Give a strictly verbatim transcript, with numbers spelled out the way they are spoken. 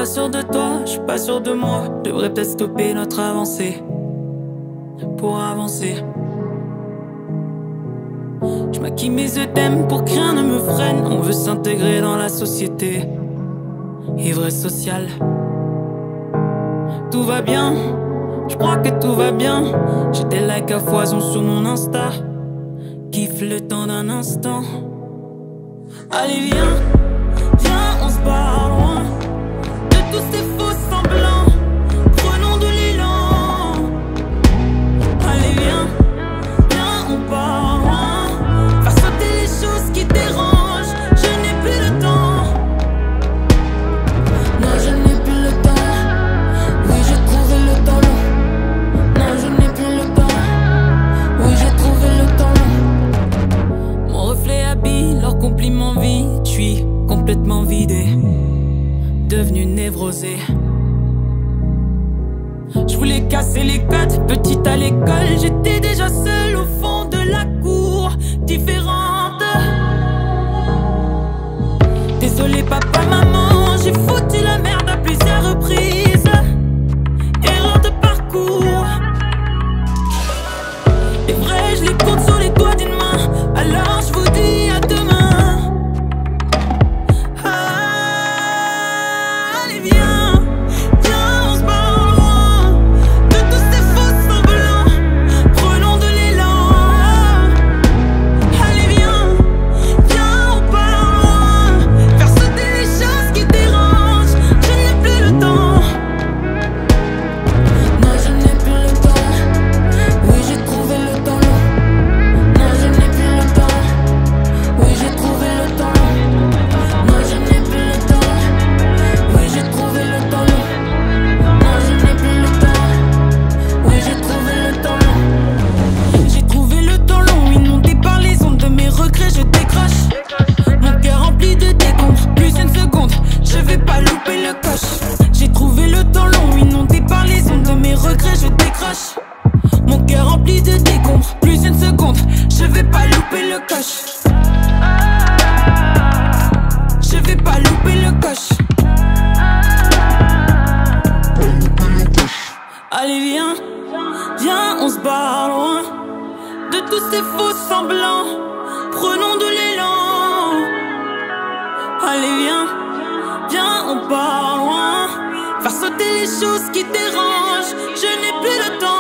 pas sûr de toi, je suis pas sûr de moi. Devrais peut-être stopper notre avancée pour avancer. Je maquille mes œdèmes pour que rien ne me freine. On veut s'intégrer dans la société, ivresse sociale. Tout va bien, je crois que tout va bien. J'ai des likes à foison sur mon Insta. Kiffe le temps d'un instant. Allez viens, viens on se barre loin de tous ces faux semblants. Prenons de l'élan. Allez viens, viens on part loin. Faire sauter les choses qui dérangent. Je n'ai plus le temps. Non je n'ai plus le temps. Oui j'ai trouvé le temps long. Non je n'ai plus le temps. Oui j'ai trouvé le temps long. Mon reflet habille leurs compliments vides. Je suis complètement vidé, devenu névrosé. Je voulais casser les codes, petite à l'école. J'étais déjà seule au fond de la cour, différente. Désolé papa, maman, j'ai foutu la merde à plusieurs reprises. Erreur de parcours. Les vrais, je les compte sur les doigts d'une main. Alors je vous dis à demain. J'ai trouvé le temps long, inondé par les ondes de mes regrets, je décroche. Mon cœur rempli de décombres, plus une seconde, je vais pas louper le coche. Je vais pas louper le coche. Allez viens, viens on se barre loin de tous ces faux semblants. Prenons de l'élan. Allez viens, viens on part loin. Faire sauter les choses qui dérangent. Je n'ai plus le temps.